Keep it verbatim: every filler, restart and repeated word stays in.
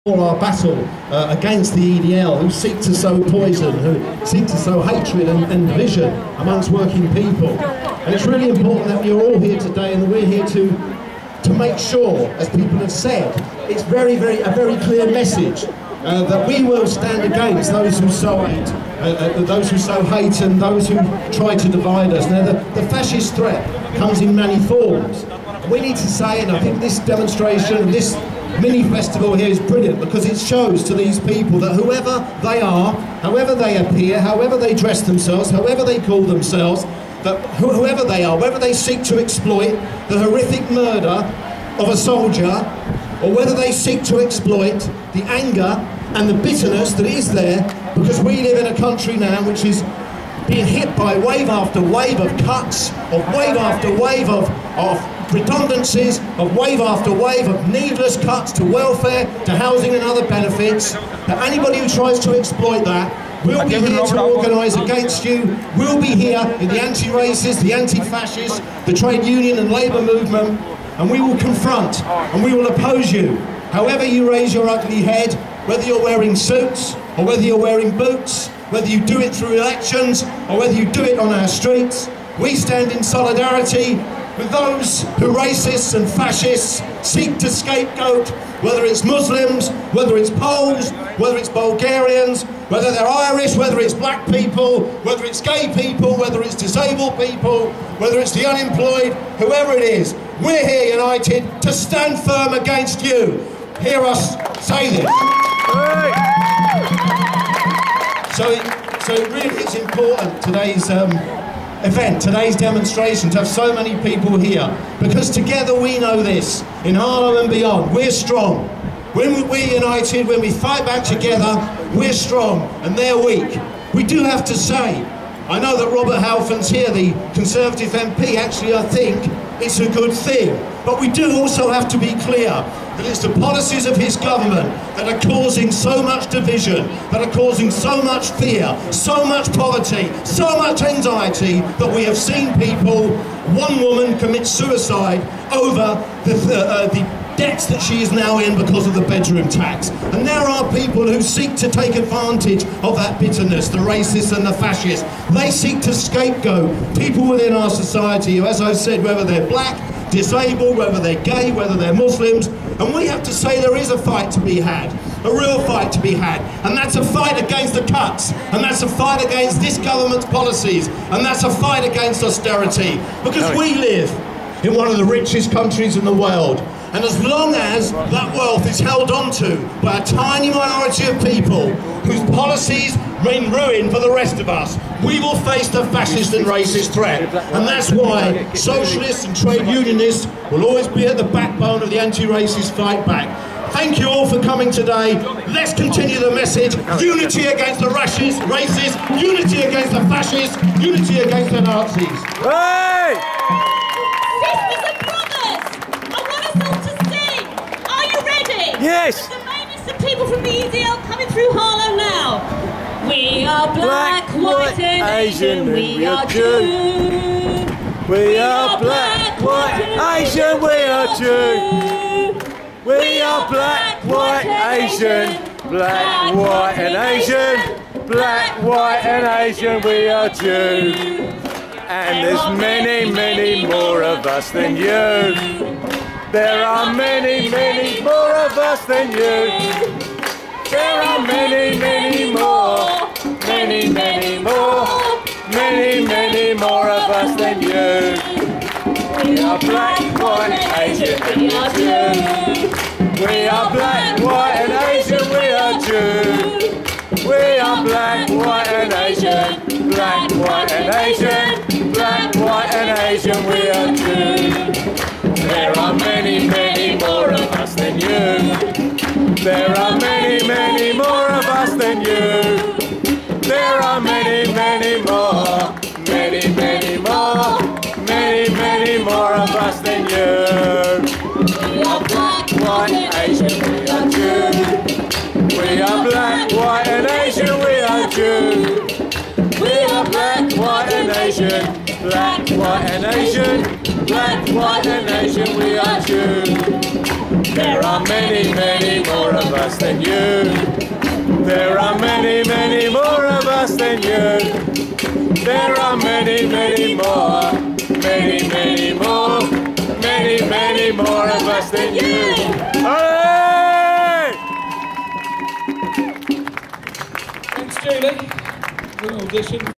our battle uh, against the E D L, who seek to sow poison, who seek to sow hatred and, and division amongst working people. And it's really important that you're all here today and that we're here to to make sure, as people have said, it's very, very a very clear message uh, that we will stand against those who sow hate, uh, uh, those who sow hate and those who try to divide us. Now, the, the fascist threat comes in many forms. And we need to say, and I think this demonstration, this mini festival here is brilliant because it shows to these people that whoever they are, however they appear, however they dress themselves, however they call themselves, that wh whoever they are, whether they seek to exploit the horrific murder of a soldier, or whether they seek to exploit the anger and the bitterness that is there, because we live in a country now which is being hit by wave after wave of cuts, of wave after wave of, of redundancies, of wave after wave of needless cuts to welfare, to housing and other benefits, that anybody who tries to exploit that will be here to organise against you. We'll be here in the anti-racist, the anti-fascist, the trade union and labour movement, and we will confront and we will oppose you. However you raise your ugly head, whether you're wearing suits or whether you're wearing boots, whether you do it through elections or whether you do it on our streets, we stand in solidarity with those who racists and fascists seek to scapegoat, whether it's Muslims, whether it's Poles, whether it's Bulgarians, whether they're Irish, whether it's black people, whether it's gay people, whether it's disabled people, whether it's the unemployed, whoever it is. We're here united to stand firm against you. Hear us say this. So it, so it really is important, today's um, event, today's demonstration, to have so many people here, because together we know this, in Harlow and beyond, we're strong. When we're united, when we fight back together, we're strong and they're weak. We do have to say, I know that Robert Halfon's here, the Conservative M P, actually I think it's a good thing, but we do also have to be clear that it's the policies of his government that are causing so much division, that are causing so much fear, so much poverty, so much anxiety, that we have seen people, one woman commit suicide over the, uh, the debts that she is now in because of the bedroom tax. And there are people who seek to take advantage of that bitterness, the racists and the fascists. They seek to scapegoat people within our society who, as I've said, whether they're black, disabled, whether they're gay, whether they're Muslims, and we have to say there is a fight to be had, a real fight to be had, and that's a fight against the cuts, and that's a fight against this government's policies, and that's a fight against austerity, because we live in one of the richest countries in the world, and as long as that wealth is held onto by a tiny minority of people whose policies mean ruin for the rest of us, we will face the fascist and racist threat. And that's why socialists and trade unionists will always be at the backbone of the anti-racist fight back. Thank you all for coming today. Let's continue the message. Unity against the racists, racists, unity against the fascists, unity against the Nazis. Hey! Sisters and brothers, I want us all to sing. Are you ready? Yes. The famous of people from the E D L coming through Harlow now. We are black, black white and Asian, we are Jew. We are black, white, Asian, we are Jew. We are black, white, Asian, black, white and Asian, black, white and Asian, we are Jew. And there's many, many more of us than you. There are many, many more of us than you. There are many, many more, many, many more, many, many more of us than you. We are black, white, Asian, we are Jew. We are black, white and Asian, we are Jew. We are black, white and Asian, black, white and Asian, black, white and Asian, we are Jew. There are many, many more of us than you. There are many, many more of us than you. There are many, many more, many, many more, many, many more of us than you. We are black, white, and Asian, we are Jew. We are black, white and Asian, we are Jew. We are black, white and Asian, black, white and Asian, black, white and Asian, we are Jew. There are many, many more of us than you. There are many, many more of us than you. There are many, many more, many, many more, many, many more of us than you. Hey! Thanks, Julie. Good audition.